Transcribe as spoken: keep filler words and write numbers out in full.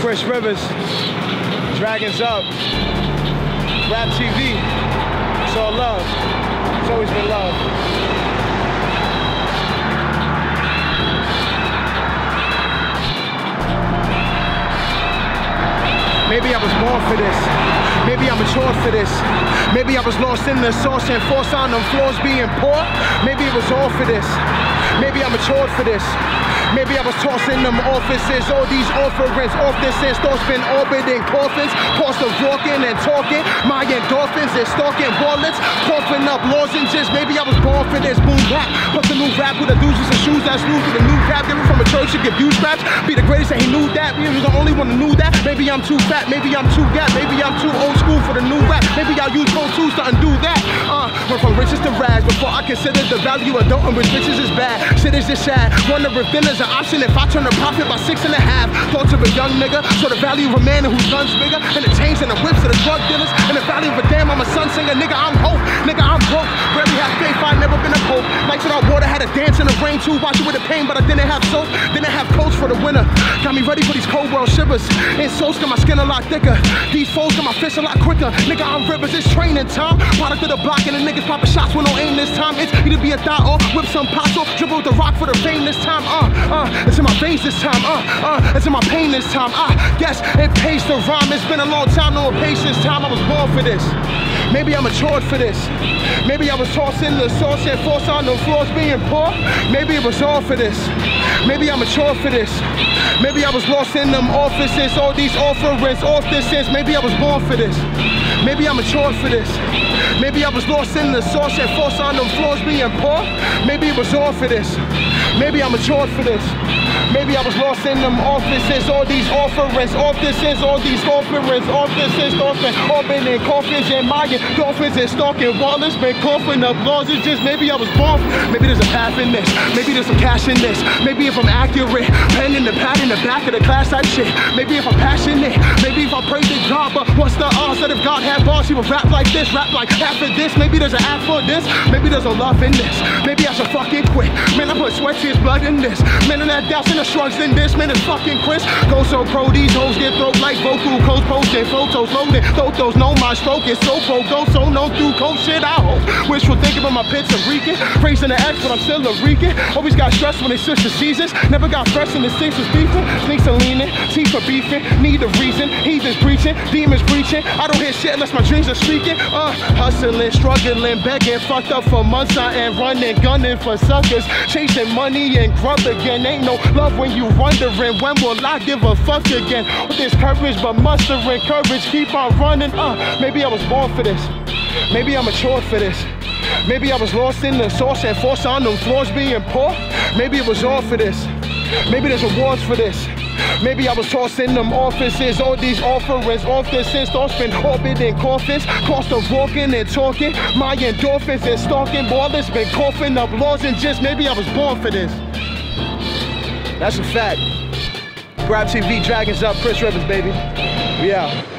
Chris Rivers, Dragons Up, Rap T V. It's all love. It's always been love. Maybe I was born for this. Maybe I'm matured for this. Maybe I was lost in the sauce and forced on them floors being poor. Maybe it was all for this. Maybe I matured for this. Maybe I was tossing them offices, all these offerings, offices, thoughts been orbiting coffins, cost of walking and talking, my endorphins is stalking wallets, coughing up lozenges. Maybe I was born for this, boom rap, but the new rap with the doozies and shoes that's new for the new rap, different from a church to give you straps, be the greatest and he knew that, he was the only one who knew that. Maybe I'm too fat, maybe I'm too gap, maybe I'm too old school for the new rap, maybe I'll use Pro Tools to undo that. Uh, went from riches to rags before I considered the value of adulting with riches is bad. Shit is just sad, wonder if dinner's an option if I turn a profit by six and a half. Thoughts of a young nigga, so the value of a man whose gun's bigger, and the chains and the whips of the drug dealers, and the value of a damn I'm a sun singer, nigga I'm hope, nigga I'm broke, rarely have faith, I never been a pope. Lights without water, had to dance in the rain too, watch it with the pain, but I didn't have soap, didn't have coats for the winter, got me ready for these cold world shivers, and soaks got my skin a lot thicker, these foes got my fish a lot quicker, nigga I'm rivers, it's training time, product of the block and the niggas popping shots with no aim this time, it's either be a thought or whip some pots or dribble with the rock for the fame this time, uh, uh, it's in my veins this time, uh, uh, it's in my pain this time, I guess it pays to rhyme, it's been a long time, no patience time, I was born for this, maybe I matured for this, maybe I was tossed in the sauce and forced on the floors being poor, maybe it was all for this, maybe I matured for this, maybe I was lost in them offices, all these offerings, offices, maybe I was born for this, maybe I matured for this, maybe I was lost in the sauce and forced on them floors being poor, maybe it was all for this, maybe I matured for this, maybe I was lost in them offices, all these offerings, offices, all these offerings, offices, dolphin, orbiting coffins and my dolphins and stalking wallets, been coughing up lozenges, maybe I was born, maybe there's a path in this, maybe there's some cash in this, maybe if I'm accurate, pen in the pad in the back of the class type shit, maybe if I'm passionate, maybe if I pray to God, but what's the odds that if God had balls, he would rap like this, rap like half of this, maybe there's an app for this, maybe there's a love in this, maybe I should fucking quit, man I put sweat, tears, blood in this, man and that doubts and the shrugs in this, man it's fucking Chris, go so pro, these hoes get throat like vocal codes, posting photos, loading, photos, know my stroke is so pro, go so known through cold shit, I hope, wishful thinking about my pits of reeking, praising the X but I'm still a reeking, always got stressed when they switch the seasons, never got fresh in the six was beefing, sneaks are leaning, teeth are beefing, need a reason, heathens preaching, demons preaching, I don't hear shit unless my dreams are speaking, uh, hustling, struggling, begging, fucked up for months, I am running, gunning for suckers, chasing money and grub again, ain't no love when you wondering, when will I give a fuck again, with this courage, but mustering courage, keep on running, uh, maybe I was born for this, maybe I matured for this, maybe I was lost in the sauce and forced on them floors being poor, maybe it was all for this, maybe there's awards for this, maybe I was tossed in them offices, all these offerings, offices, thoughts been orbiting coffins, cost of walking and talking, my endorphins and stalking, ballers been coughing up lozenges, maybe I was born for this. That's a fact. Rap T V, Dragons Up, Chris Rivers, baby. We out.